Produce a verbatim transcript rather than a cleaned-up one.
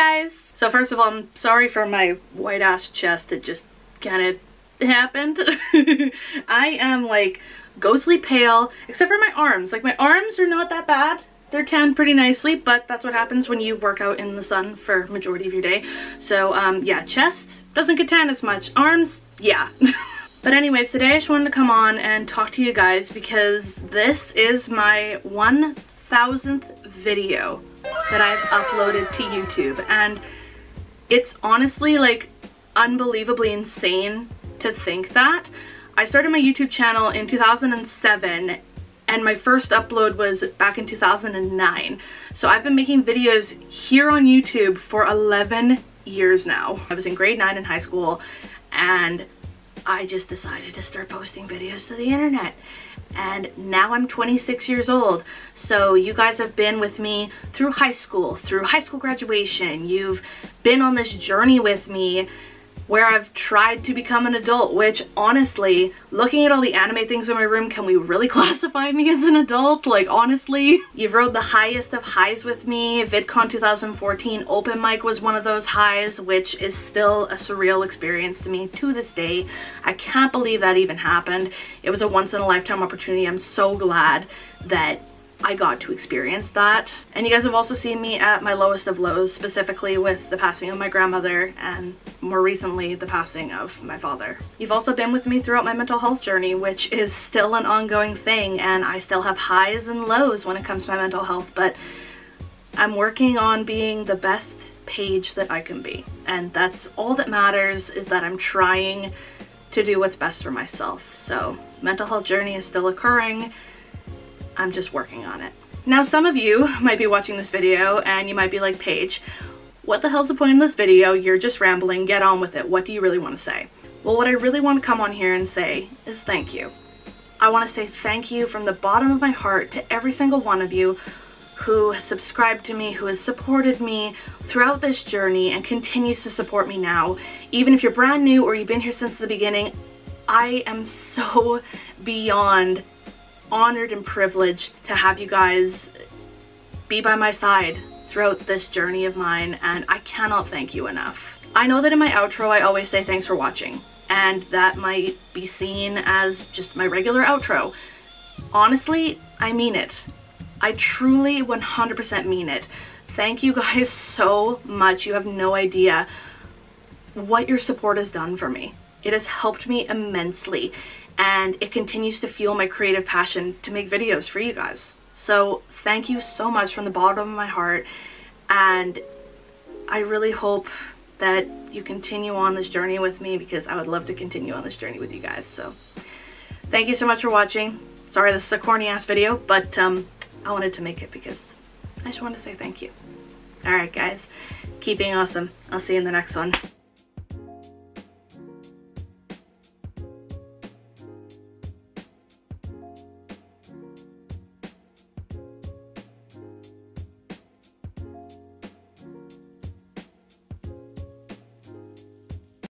guys! So first of all, I'm sorry for my white ass chest that just kind of happened. I am like ghostly pale, except for my arms. Like my arms are not that bad. They're tanned pretty nicely, but that's what happens when you work out in the sun for majority of your day. So um, yeah, chest doesn't get tan as much. Arms, yeah. But anyways, today I just wanted to come on and talk to you guys because this is my one thousandth video that I've uploaded to YouTube, and it's honestly like unbelievably insane to think that. I started my YouTube channel in two thousand seven and my first upload was back in two thousand nine. So I've been making videos here on YouTube for eleven years now. I was in grade nine in high school and I just decided to start posting videos to the internet. And now I'm twenty-six years old. So you guys have been with me through high school, through high school graduation. You've been on this journey with me where I've tried to become an adult, which honestly, looking at all the anime things in my room, can we really classify me as an adult? Like honestly, you've rode the highest of highs with me. VidCon two thousand fourteen open mic was one of those highs, which is still a surreal experience to me to this day. I can't believe that even happened. It was a once in a lifetime opportunity. I'm so glad that I got to experience that. And you guys have also seen me at my lowest of lows, specifically with the passing of my grandmother and more recently the passing of my father. You've also been with me throughout my mental health journey, which is still an ongoing thing, and I still have highs and lows when it comes to my mental health, but I'm working on being the best Paige that I can be. And that's all that matters, is that I'm trying to do what's best for myself. So mental health journey is still occurring. I'm just working on it. Now some of you might be watching this video and you might be like, Paige, what the hell's the point of this video? You're just rambling, get on with it. What do you really want to say? Well, what I really want to come on here and say is thank you. I want to say thank you from the bottom of my heart to every single one of you who has subscribed to me, who has supported me throughout this journey and continues to support me now. Even if you're brand new or you've been here since the beginning, I am so beyond honored and privileged to have you guys be by my side throughout this journey of mine, and I cannot thank you enough. I know that in my outro I always say thanks for watching, and that might be seen as just my regular outro. Honestly, I mean it. I truly one hundred percent mean it. Thank you guys so much. You have no idea what your support has done for me. It has helped me immensely, and it continues to fuel my creative passion to make videos for you guys. So thank you so much from the bottom of my heart, and I really hope that you continue on this journey with me, because I would love to continue on this journey with you guys. So thank you so much for watching. Sorry this is a corny ass video, but um, I wanted to make it because I just want to say thank you. Alright guys, keep being awesome. I'll see you in the next one.